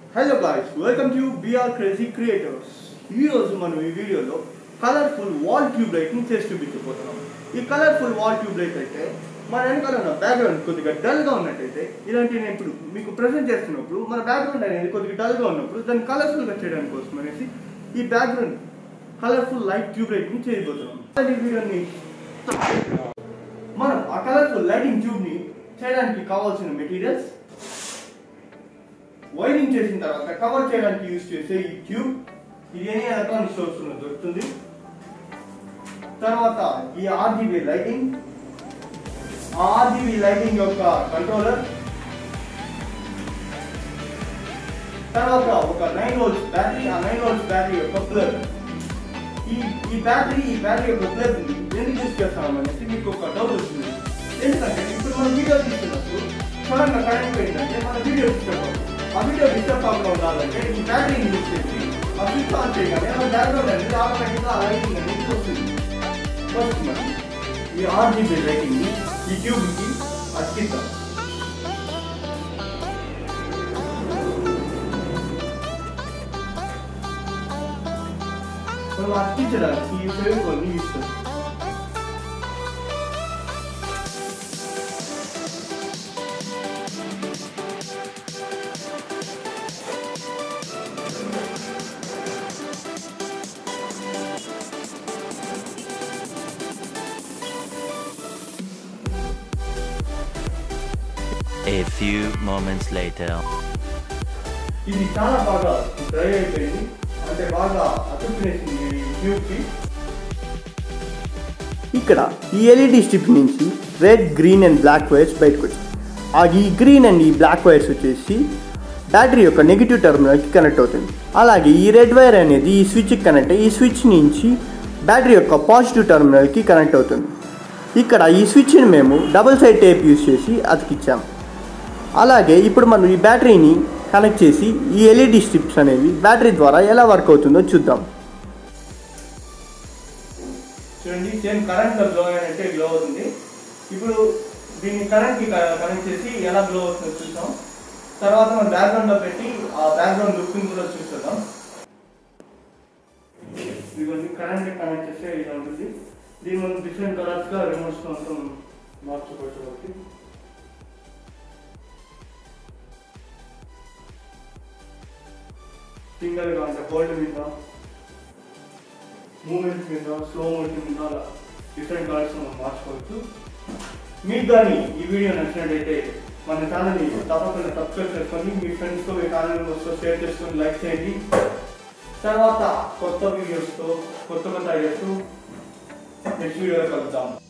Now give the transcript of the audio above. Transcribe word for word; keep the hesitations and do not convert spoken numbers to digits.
Hello guys, welcome to B R Crazy Creators. ఈ రోజు మనం ఈ వీడియోలో కలర్ఫుల్ వాల్ ట్యూబ్ లైట్ ని చేసి చూపించబోతున్నాం. ఈ కలర్ఫుల్ వాల్ ట్యూబ్ లైట్ అయితే మన వెనకాల ఉన్న బ్యాక్గ్రౌండ్ కొద్దిగా డల్ గా ఉన్నట్టయితే ఇలాంటి నేను ఇప్పుడు మీకు ప్రెజెంట్ చేస్తున్నప్పుడు మన బ్యాక్గ్రౌండ్ అనేది కొద్దిగా డల్ గా ఉన్నప్పుడు దాన్ని కలర్ఫుల్ గా చేయడానికి కోసం అనేసి ఈ background colourful light tube light ని చేయబోతున్నాం. ఈ వీడియోని మనం ఆ కలర్ఫుల్ లైటింగ్ ట్యూబ్ ని చేయడానికి కావాల్సిన మెటీరియల్స్, వైరింగ్ చేసిన తర్వాత కవర్ చేయడానికి యూజ్ చేసే ఈ ట్యూబ్, ఇది ఎనీ ఎలక్ట్రానిక్ స్టోర్స్ లో దొరుకుతుంది. తర్వాత ఈ ఆర్జీబీ లైటింగ్, ఆ ఆర్జీబీ లైటింగ్ యొక్క కంట్రోలర్, తర్వాత ఒక నైన్ వోల్ట్స్ బ్యాటరీ, ఆ నైన్ వోల్ట్స్ బ్యాటరీ యొక్క ప్లగ్. ఈ ఈ బ్యాటరీ ఈ బ్యాటరీ యొక్క ప్లగ్ ఎందుకు యూజ్ చేస్తాం అనేసి మీకు ఒక డౌట్ వస్తుంది. ఎందుకంటే ఇప్పుడు మనం వీడియో తీస్తున్నప్పుడు సడన్ గా కరెంట్ పోయిందంటే మన వీడియో డిస్టర్బ్ అవుతుంది. ఆ వీడియో డిస్టర్బ్ కాకుండా ఉండాలంటే ఈ బ్యాటరీని యూజ్ చేసి ఆ స్విచ్ ఆన్ చేయగానే మన బ్యాక్గ్రౌండ్ అనేది ఆటోమేటిక్గా ఆ లైటింగ్ అనేది వస్తుంది. ఫస్ట్ మనం ఈ ఆర్జీబీ లైటింగ్ ని ఈ ట్యూబ్ కి అతికిద్దాం. మనం అతికించడానికి ఈ ఫెవికాల్ ని యూజ్ చేస్తాం. A few moments later. ఇది చాలా బాగా డ్రై అయిపోయింది, అంటే బాగా అతుక్కునేసింది ఈ ట్యూబ్ కి. ఇక్కడ ఈ ఎల్ఈడి స్ట్రిప్ నుంచి red, green and black wires బయటకు వచ్చాయి. ఆ ఈ గ్రీన్ అండ్ ఈ బ్లాక్ వైర్స్ వచ్చేసి బ్యాటరీ యొక్క నెగిటివ్ టెర్మినల్కి కనెక్ట్ అవుతుంది. అలాగే ఈ రెడ్ వైర్ అనేది ఈ స్విచ్కి కనెక్ట్ అయ్యి ఈ స్విచ్ నుంచి బ్యాటరీ యొక్క పాజిటివ్ టెర్మినల్కి కనెక్ట్ అవుతుంది. ఇక్కడ ఈ స్విచ్ని మేము డబుల్ సైడ్ టేప్ యూజ్ చేసి అతికిచ్చాము. అలాగే ఇప్పుడు మనం ఈ బ్యాటరీని కనెక్ట్ చేసి ఈ ఎల్ఈడి స్ట్రిప్స్ అనేవి బ్యాటరీ ద్వారా ఎలా వర్క్ అవుతుందో చూద్దాం. చూడండి, సేమ్ కరెంట్ గ్లో అయినట్టే గ్లో అవుతుంది. ఇప్పుడు దీన్ని కరెంట్కి కనెక్ట్ చేసి ఎలా గ్లో అవుతుందో చూద్దాం. తర్వాత మనం బ్యాక్గ్రౌండ్లో పెట్టి ఆ బ్యాక్గ్రౌండ్ లుకింగ్ కూడా చూద్దాం. ఇదిగోండి, కరెంట్కి కనెక్ట్ చేస్తే ఇలా ఉంటుంది. దీన్ని మనం డిఫరెంట్ కలర్స్గా రిమోట్స్ మొత్తం మార్చుకోవచ్చు. కాబట్టి సింగల్గా అంటే హోల్డ్ మీద, మూమెంట్ మీద, స్లో మోషన్ మీద అలా డిఫరెంట్ కలర్స్ మనం మార్చుకోవచ్చు. మీకు కానీ ఈ వీడియో నచ్చినట్టయితే మన ఛానల్ని తప్పకుండా సబ్స్క్రైబ్ చేసుకొని మీ ఫ్రెండ్స్తో మీ ఫ్యామిలీ మెంబర్స్తో షేర్ చేసుకొని లైక్ చేయండి. తర్వాత కొత్త వీడియోస్తో కొత్త కొత్త ఐడియాస్తో నెక్స్ట్ వీడియోలో కలుద్దాం.